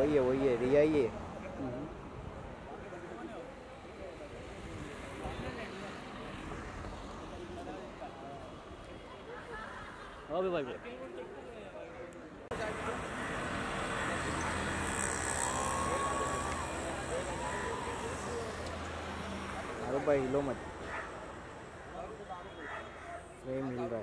वही है रिया ही है। अबे भाई अरे भाई हिलो मत, फ्रेम हिल रहा है।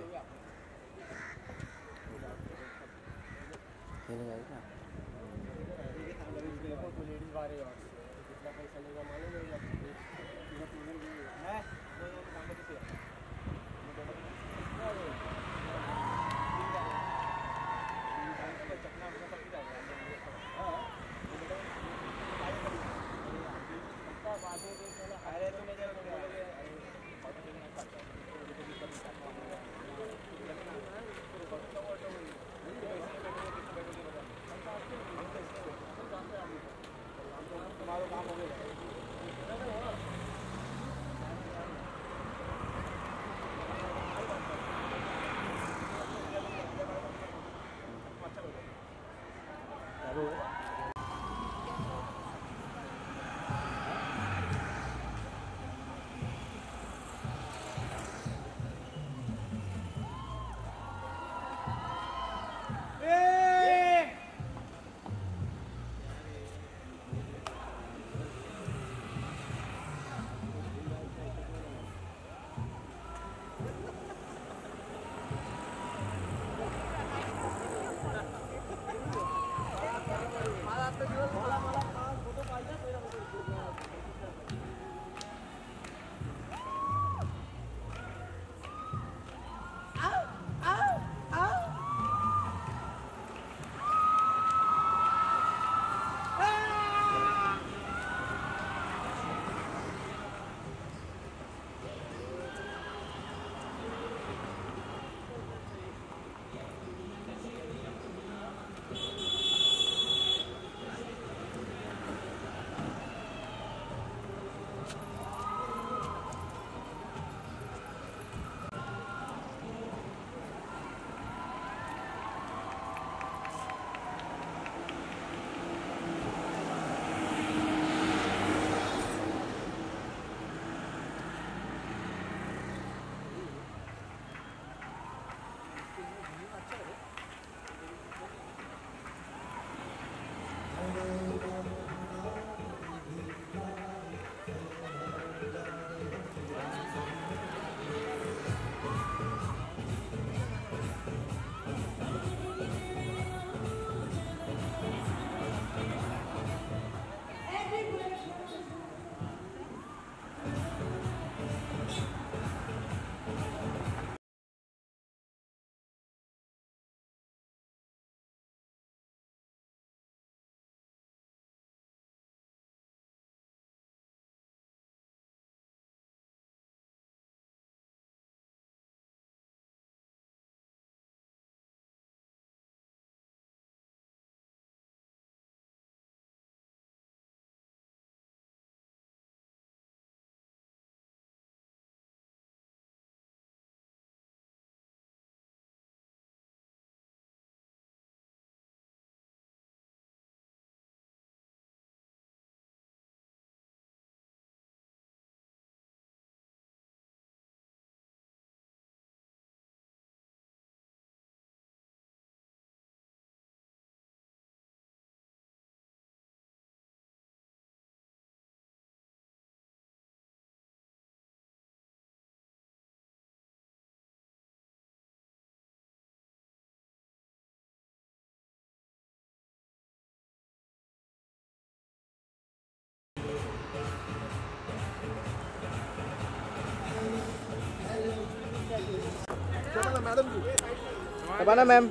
Shabana ma'am,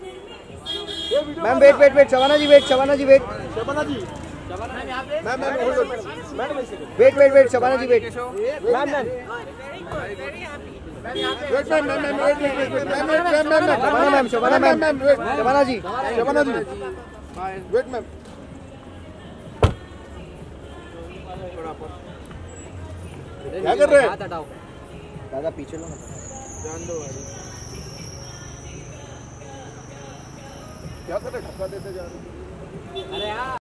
ma'am wait wait wait, Shabana ji wait, Shabana ji wait, Shabana ji ma'am ma'am wait wait wait, Shabana ji wait, ma'am ma'am wait ma'am ma'am ma'am wait wait wait ma'am ma'am ma'am Shabana ma'am, Shabana ma'am ma'am wait, Shabana ji wait ma'am, क्या कर रहे हैं दादा? पीछे लो, जान दो गाड़ी, क्या कर रहे, धक्का देते जा रहे। अरे यार